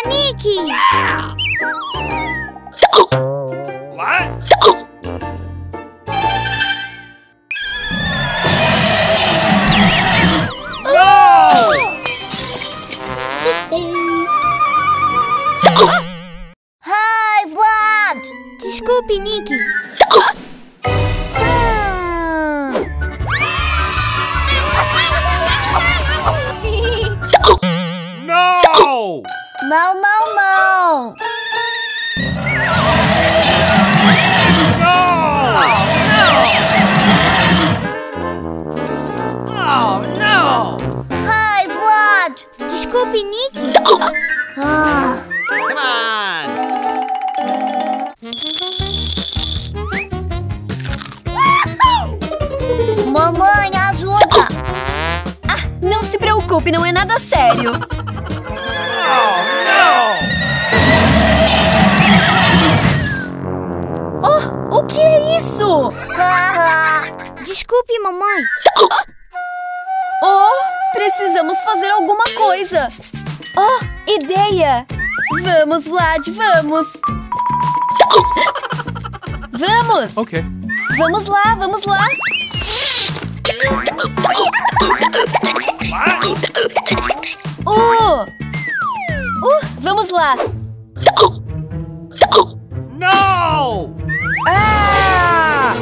Nicky! What? Hi, Vlad! Desculpe, Nicky. No! Não, não, não! Oh, no! Hi, Vlad! Desculpe, Nicky. Ah. Come on! Mamãe, ajuda! Ah, não se preocupe, não é nada sério. Oh, o que é isso? Desculpe, mamãe. Oh, precisamos fazer alguma coisa. Oh, ideia! Vamos, Vlad, vamos! Vamos! Ok. Vamos lá, vamos lá! Vamos lá! No! Ah!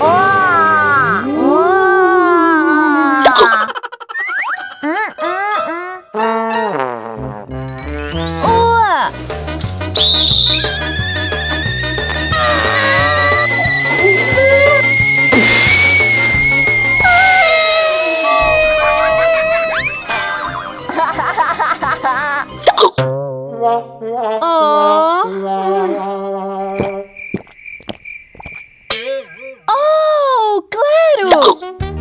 Oh, claro!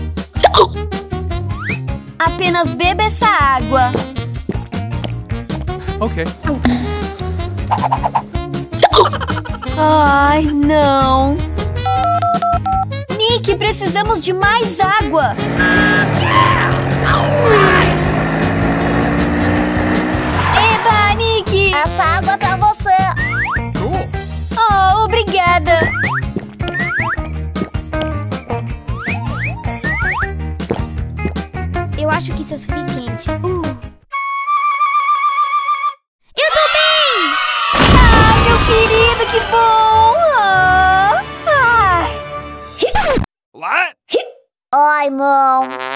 Apenas beba essa água. Ok. Ai, não. Nick, precisamos de mais água. Eba, Nick! Essa água é pra você. Cool. Oh, obrigada. Eu acho que isso é suficiente. Eu tô bem! Ai, meu querido, que bom! Ai. What? Ai, não.